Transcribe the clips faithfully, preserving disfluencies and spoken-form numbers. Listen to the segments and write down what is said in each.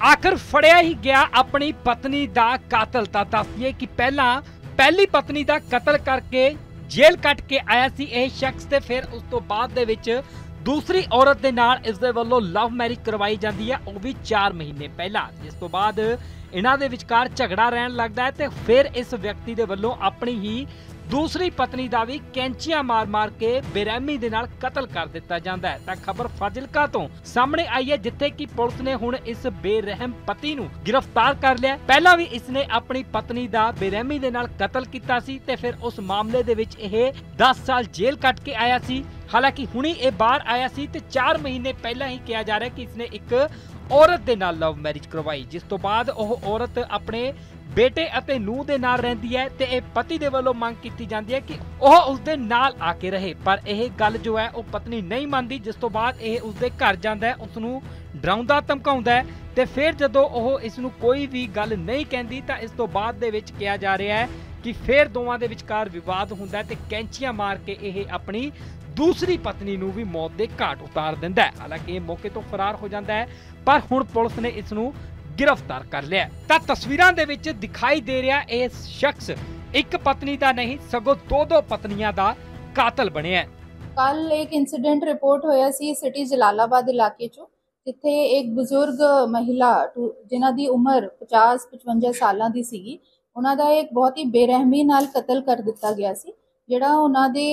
आखिर फड़िया ही गया अपनी पत्नी दा कातल। तां दस्सिए कि पहला पहली पत्नी दा कतल करके जेल कट के आया सी यह शख्स, ते फिर उस तो बाद दे विच दूसरी औरत दे नाल इस दे वल्लों लव मैरिज करवाई जाती है, वह भी चार महीने पहला। जिस तो बाद इन्हां दे विचकार झगड़ा रहन लगदा है ते फिर इस व्यक्ति दे वल्लों अपनी ही दूसरी पत्नी दा भी कैंचियां मार मार के बेरहमी दे नाल कतल कर दिता जाता है। तां खबर फाजिलका तो सामने आई है, जिथे कि पुलिस ने हुण इस बेरहम पति नूं गिरफ्तार कर लिया। पहला भी इसने अपनी पत्नी दा बेरहमी दे नाल कतल कीता सी ते फिर उस मामले दे विच इह दस साल जेल कट के आया सी। हालांकि हुणी ये बाहर आया सी ते चार महीने पहला ही कहा जा रहा है कि इसने एक औरत दे नाल लव मैरिज करवाई, जिस तो बाद ओह औरत अपने बेटे अते नूह दे नाल रहंदी है ते ए पति दे वल्लों मंग कीती जांदी है कि ओह उस दे नाल आके रहे, पर यह गल जो है ओह पत्नी नहीं मानदी। जिस तो बाद यह उस दे घर जांदा है, उसनूं डराउंदा धमकाउंदा है ते फिर जदों ओह इसनूं कोई भी गल नहीं कहंदी तां इस तो बाद दे विच कहा जा रहा है कि फिर दोवां दे विचकार विवाद हुंदा है ते कैंचियां मार के यह अपनी दूसरी पत्नी नूं भी मौत दे घाट उतार दिंदा है। हालांकि ये मौके तो फरार हो जाता है, पर हुण पुलिस ने इसनूं गिरफ्तार कर लिया। तां तस्वीरां दे विच दिखाई दे रहा यह शख्स एक पत्नी दा नहीं सगों दो दो पत्नियां दा कातल बनिया। कल एक इंसीडेंट रिपोर्ट होया सी सिटी जलालाबाद इलाके चो, जिथे एक बुजुर्ग महिला जिन्हां दी उम्र पचास पचवंजा सालां दी सीगी, उन्हां दा एक बहुत ही बेरहमी नाल कतल कर दिता गया सी, जिहड़ा उन्हां दे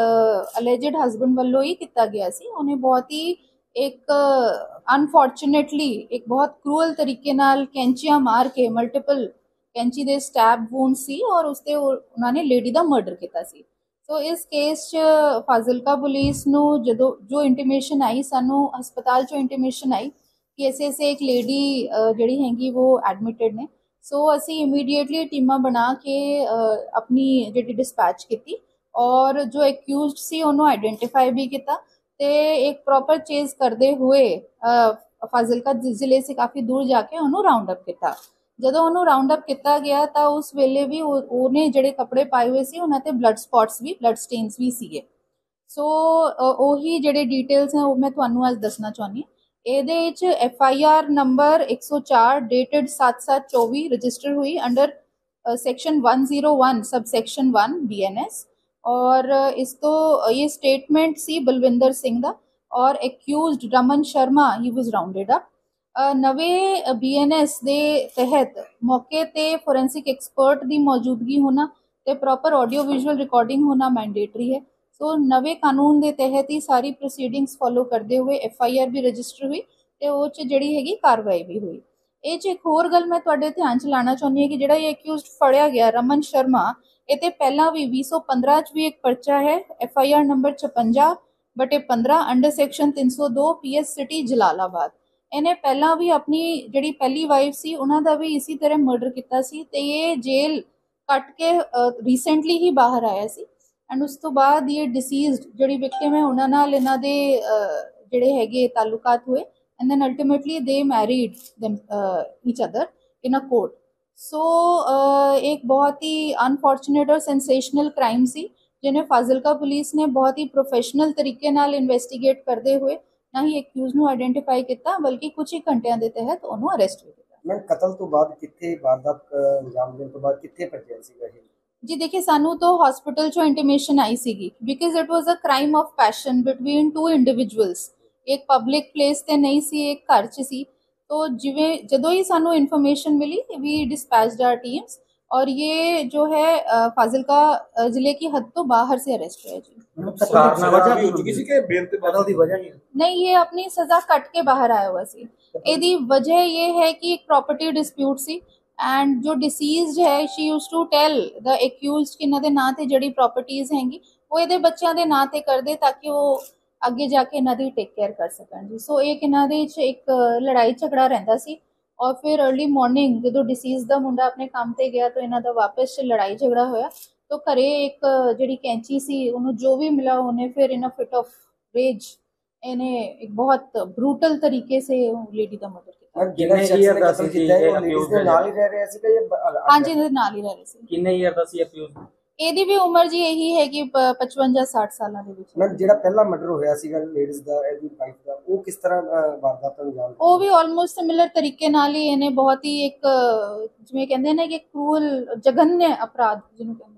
अलेजिड हसबैंड वल्लों ही किया गया सी। उन्हें बहुत ही एक अनफॉर्चुनेटली एक बहुत क्रूअल तरीके नाल कैंचियां मार के मल्टीपल कैंची दे स्टैब वूंड सी और उसते उन्होंने लेडी दा मर्डर किया सी। सो इस केस च फाजिलका पुलिस नूं जदों जो इंटीमेशन आई, सानू हस्पताल चो इंटीमेशन आई कि ऐसे ऐसे एक लेडी जिहड़ी हैगी वो एडमिटेड ने। सो असी इमीडिएटली टीमां बना के अपनी जिहड़ी डिस्पैच की और जो एक्यूज्ड सी उन्होंने आइडेंटिफाई भी किया ते एक प्रॉपर चेज करते हुए फाजिलका जिले से काफ़ी दूर जाके उन्होंने राउंड अप किया। जदों उन्होंने राउंड अप किया गया तो उस वेले भी उन्हें जिहड़े कपड़े पाए हुए सी उन्हां ते ब्लड स्पॉट्स भी ब्लड स्टेन्स भी सीगे। सो उही जिहड़े डिटेल्स हैं वो मैं तुहानूं अज दसना चाहुंदी हां। इहदे विच एफ आई आर नंबर एक सौ चार डेटेड सत्त सत्त चौबी रजिस्टर हुई under section one zero one sub section one B N S, और इस तो ये स्टेटमेंट सी बलविंदर सिंह दा और accused Raman Sharma he was rounded up. नवे बी एन एस दे तहत मौके ते फोरेंसिक एक्सपर्ट दी मौजूदगी होना ते प्रॉपर ऑडियो विजुअल रिकॉर्डिंग होना मैंडेटरी है। सो नवे कानून दे तहत ही सारी प्रोसीडिंग्स फॉलो करते हुए एफ आई आर भी रजिस्टर हुई ते वो च जिहड़ी हैगी कार्रवाई भी हुई। ये च एक होर गल मैं तुहाडे ध्यान च लाना चाहुंदी हां कि जिहड़ा ये एक्यूज्ड फड़िया गया रमन शर्मा, ये पहला भी भी सौ पंद्रह च भी एक पर्चा है एफ आई आर नंबर छपंजा बटे पंद्रह अंडर सैक्शन तीन सौ दो पी एस सिटी जलालाबाद। इन्हें पहला भी अपनी जिहड़ी पहली वाइफ सी उन्हां दा भी इसी तरह मर्डर किया सी ते ये जेल कट के रिसेंटली ही बाहर आया सी। एंड उस तो बाद ये डिसीज्ड जिहड़ी विक्टिम है उन्हां नाल इन्हां दे जिहड़े हैगे ताल्लुकात हुए and then ultimately they married them each other in a court. So so, uh, एक बहुत ही अनफॉर्चुनेट और सेंसेशनल क्राइम सी जिन्हें फाजिलका पुलिस ने बहुत ही प्रोफेशनल तरीके नाल इन्वेस्टिगेट करते हुए ना ही एक्यूज नूं आइडेंटिफाई किया बल्कि कुछ ही घंटियां दे तहत उन्होंने अरेस्ट भी किया। मैम कतल तो बाद कित्थे वारदात अंजाम देने तो बाद कित्थे पहुंचे सीगा ये? जी देखिए, सानू तो हॉस्पिटल चो इंटीमेशन आई सीगी because it was a crime of passion between two individuals. एक पब्लिक प्लेस ते नहीं सी, एक घर च सी। तो जिवें जदों ही सानू इन्फॉर्मेशन मिली वी डिस्पैच्ड आवर टीम्स और ये जो है फाजिलका जिले की हद तो बाहर से अरेस्ट हुआ जी। नहीं, ये अपनी सजा कट के बाहर आया हुआ सी। एदी वजह ये है कि एक प्रॉपर्टी डिस्प्यूट सी एंड जो डिसीज्ड है she used to tell the accused कि इन्हां दे नां ते जिहड़ी प्रॉपर्टीज हैंगी वो इहदे बच्चों के नां ते कर दे ताकि वो अगे जाके इन्हां दी टेक केयर कर सकन जी। सो एक इन्हां दे च एक लड़ाई झगड़ा रहिंदा सी और फिर अर्ली मॉर्निंग जो डिसीज दा मुंडा अपने काम ते गया तो इन्हां दा वापस लड़ाई झगड़ा होया तो घरे एक जिहड़ी कैंची सी उन्होंने जो भी मिला उन्हें फिर in a fit of rage इन्हें एक बहुत ब्रूटल तरीके से लेडी का मर्डर किया। कितने ईयर दा सी ये अक्यूज दे नाल ही रह रहे सी कि ये? हां जी, नाल ही रह रहे सी। कितने ईयर दा सी अक्यूज? ਇਹਦੀ ਵੀ ਉਮਰ ਜੀ ਇਹੀ ਹੈ ਕਿ ਪਚਵੰਜਾ ਸੱਠ ਸਾਲਾਂ ਦੇ ਵਿੱਚ। ਮੈਮ ਜਿਹੜਾ ਪਹਿਲਾ ਮਰਡਰ ਹੋਇਆ ਸੀਗਾ ਲੇਡੀਜ਼ ਦਾ, ਇਹਦੀ ਵਾਈਫ ਦਾ, ਉਹ ਕਿਸ ਤਰ੍ਹਾਂ ਅਹ, ਵਾਰਦਾਤ ਨੂੰ ਅੰਜਾਮ ਉਹ ਵੀ ਆਲਮੋਸਟ ਸਿਮਿਲਰ ਤਰੀਕੇ ਨਾਲ ਹੀ ਇਹਨੇ ਬਹੁਤ ਹੀ ਇੱਕ ਜਿਵੇਂ ਕਹਿੰਦੇ ਨੇ ਕਿ ਕਰੂਅਲ ਜਗਨਯ ਅਪਰਾਧ ਜਿਹਨੂੰ ਕਹਿੰਦੇ